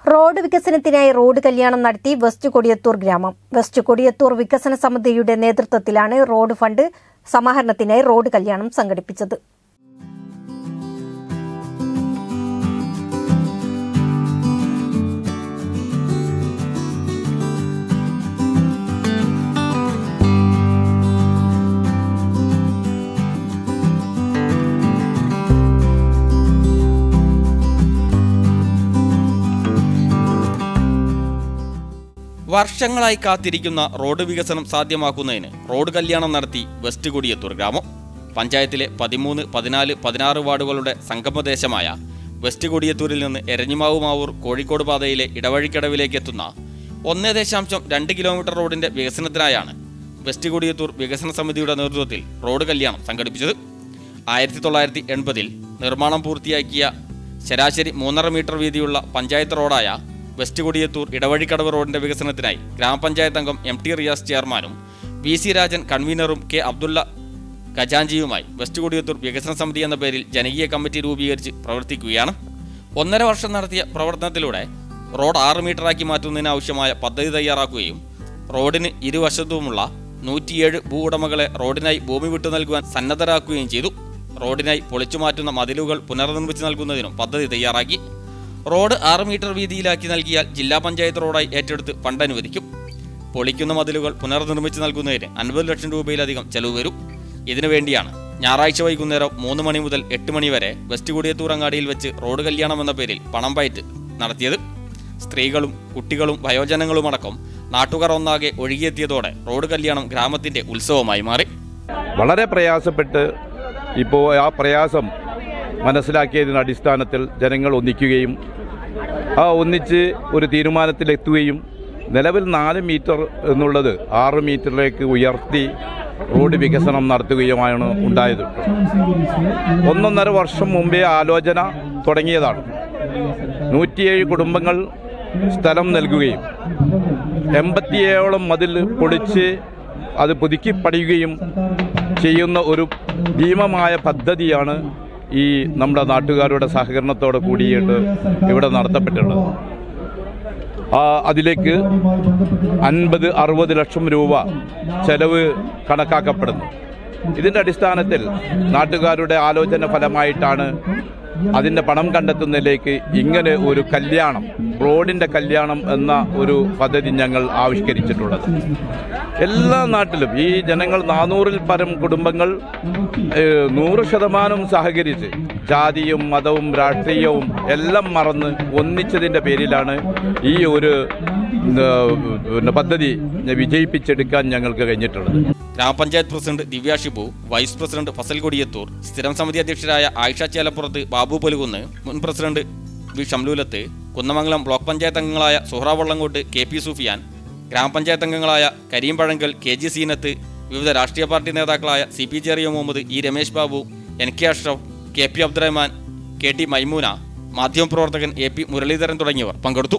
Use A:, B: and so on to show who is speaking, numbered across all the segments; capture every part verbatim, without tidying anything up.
A: Road വികസനത്തിനായി road കല്യാണം നടത്തി വെസ്റ്റ് കൊടിയത്തൂർ ഗ്രാമം. വെസ്റ്റ് കൊടിയത്തൂർ വികസന സമിതിയുടെ നേതൃത്വത്തിലാണ് റോഡ് ഫണ്ട് സമാഹരണത്തിനായി റോഡ് കല്യാണം സംഘടിപ്പിച്ചത്.
B: വർഷങ്ങളായി കാത്തിരിക്കുന്ന റോഡ് വികസനം സാധ്യമാക്കുന്നതിന് റോഡ് കല്യാണം നടത്തി വെസ്റ്റ് കൊടിയത്തൂർ ഗ്രാമം. പഞ്ചായത്തിലെ പതിമൂന്ന് പതിനാല് പതിനാറ് വാർഡുകളുടെ സംഗമദേശമായ വെസ്റ്റ് കൊടിയത്തൂരിൽ നിന്ന് എരഞ്ഞിമാവ് മാവൂർ കോഴിക്കോട് പാതയിലെ ഇടവഴിക്കടവിലേക്ക് എത്തുന്ന ഒന്ന് ദശാംശം രണ്ട് കിലോമീറ്റർ റോഡിന്റെ വികസനത്തിനായാണ് വെസ്റ്റ് കൊടിയത്തൂർ വികസന സമിതിയുടെ നേതൃത്വത്തിൽ റോഡ് കല്യാണം സംഘടിപ്പിച്ചത്. ആയിരത്തി തൊള്ളായിരത്തി എൺപതിൽ നിർമ്മാണം പൂർത്തിയാക്കിയ ശരാശരി മൂന്നര മീറ്റർ വീതിയുള്ള പഞ്ചായത്ത് റോഡായ വെസ്റ്റ് കൊടിയത്തൂർ ഇടവഴിക്കടവ് റോഡിന്റെ വികസനത്തിനായി ഗ്രാമപഞ്ചായത്ത് അംഗം എം ടി റിയാസ് ചെയർമാനും വി സി രാജൻ കൺവീനറും കെ അബ്ദുള്ള ഖജാൻജിയുമായി വെസ്റ്റ് കൊടിയത്തൂർ വികസന സമിതി എന്ന പേരിൽ ജനകീയ കമ്മിറ്റി രൂപീകരിച്ച് പ്രവർത്തിക്കുകയാണ്. ഒന്നര വർഷം നടത്തിയ പ്രവർത്തനത്തിലൂടെ റോഡ് ആറ് മീറ്ററാക്കി മാറ്റുന്നതിനാവശ്യമായ പദ്ധതി തയ്യാറാക്കുകയും റോഡിന് ഇരുവശത്തുമുള്ള നൂറ്റിയേഴ് ഭൂ ഉടമകളെ റോഡിനായി ഭൂമി വിട്ടു നൽകുവാൻ സന്നദ്ധരാക്കുകയും ചെയ്തു. റോഡിനായി പൊളിച്ചു മാറ്റുന്ന മതിലുകൾ പുനർനിർമ്മിച്ചു നൽകുന്നതിനും പദ്ധതി തയ്യാറാക്കി. റോഡ് ആറ് മീറ്റർ വീതിയിലാക്കി നൽകിയാൽ ജില്ലാ പഞ്ചായത്ത് റോഡായി ഏറ്റെടുത്ത് ഫണ്ട് അനുവദിക്കും. പൊളിക്കുന്ന മതിലുകൾ പുനർനിർമ്മിച്ചു നൽകുന്നതിന് അൻപത് ലക്ഷം രൂപയിലധികം ചെലവ് വരും. ഇതിനുവേണ്ടിയാണ് ഞായറാഴ്ച വൈകുന്നേരം മൂന്ന് മണി മുതൽ എട്ട് മണി വരെ വെസ്റ്റ് കൊടിയത്തൂർ അങ്ങാടിയിൽ വെച്ച് റോഡ് കല്യാണം എന്ന പേരിൽ പണം പയറ്റ് നടത്തിയത്. സ്ത്രീകളും കുട്ടികളും വയോജനങ്ങളുമടക്കം നാട്ടുകാർ ഒന്നാകെ ഒഴുകിയെത്തിയതോടെ റോഡ് കല്യാണം ഗ്രാമത്തിന്റെ ഉത്സവമായി മാറി.
C: വളരെ പ്രയാസപ്പെട്ട് ഇപ്പോൾ ആ പ്രയാസം മനസ്സിലാക്കിയതിൻ്റെ അടിസ്ഥാനത്തിൽ ജനങ്ങൾ ഒന്നിക്കുകയും ആ ഒന്നിച്ച് ഒരു തീരുമാനത്തിലെത്തുകയും നിലവിൽ നാല് മീറ്റർ എന്നുള്ളത് ആറ് മീറ്ററിലേക്ക് ഉയർത്തി റോഡ് വികസനം നടത്തുകയുമാണ് ഉണ്ടായത്. ഒന്നൊന്നര വർഷം മുമ്പേ ആലോചന തുടങ്ങിയതാണ്. നൂറ്റിയേഴ് കുടുംബങ്ങൾ സ്ഥലം നൽകുകയും എൺപത്തിയേഴോളം മതിൽ പൊളിച്ച് അത് പുതുക്കി പണിയുകയും ചെയ്യുന്ന ഒരു ഭീമമായ പദ്ധതിയാണ് ഈ നമ്മുടെ നാട്ടുകാരുടെ സഹകരണത്തോടെ കൂടിയിട്ട് ഇവിടെ നടത്തപ്പെട്ടുള്ളത്. അതിലേക്ക് അൻപത് അറുപത് ലക്ഷം രൂപ ചെലവ് കണക്കാക്കപ്പെടുന്നു. ഇതിൻ്റെ അടിസ്ഥാനത്തിൽ നാട്ടുകാരുടെ ആലോചന ഫലമായിട്ടാണ് അതിൻ്റെ പണം കണ്ടെത്തുന്നതിലേക്ക് ഇങ്ങനെ ഒരു കല്യാണം, റോഡിൻ്റെ കല്യാണം എന്ന ഒരു പദ്ധതി ഞങ്ങൾ ആവിഷ്കരിച്ചിട്ടുള്ളത്. എല്ലാ നാട്ടിലും ഈ ജനങ്ങൾ നാനൂറിൽ പരം കുടുംബങ്ങൾ നൂറ് ശതമാനം സഹകരിച്ച് ജാതിയും മതവും രാഷ്ട്രീയവും എല്ലാം മറന്ന് ഒന്നിച്ചതിൻ്റെ പേരിലാണ് ഈ ഒരു പദ്ധതി വിജയിപ്പിച്ചെടുക്കാൻ ഞങ്ങൾക്ക് കഴിഞ്ഞിട്ടുള്ളത്.
B: ഗ്രാമപഞ്ചായത്ത് president Divya Shibu, vice president Fazal Kodiyathur, സ്ഥിരം സമിതി അധ്യക്ഷരായ ആയിഷ ചേലപ്പുറത്ത്, ബാബു പൊലുകുന്ന്, മുൻ president V Shamlulath, Kunnamangalam block panchayat അംഗങ്ങളായ സുഹ്റ വള്ളങ്കോട്ട്, കെ പി സുഫിയാൻ, ഗ്രാമപഞ്ചായത്ത് അംഗങ്ങളായ കരീം പഴങ്കൽ, കെ ജി സീനത്ത്, വിവിധ രാഷ്ട്രീയ പാർട്ടി നേതാക്കളായ C P Cheriya Muhammad, E Ramesh Babu, N K Ashraf, K P Abdurahman, K T Maimoona, മാധ്യമപ്രവർത്തകൻ എ പി മുരളീധരൻ തുടങ്ങിയവർ പങ്കെടുത്തു.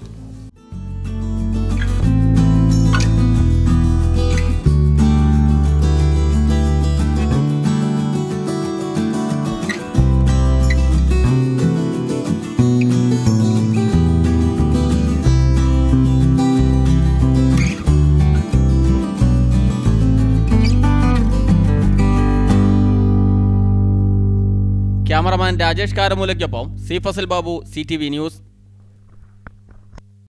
B: ക്യാമറമാൻ രാജേഷ് കാരമൂലയ്ക്കൊപ്പം C Fazal Babu, C T V news.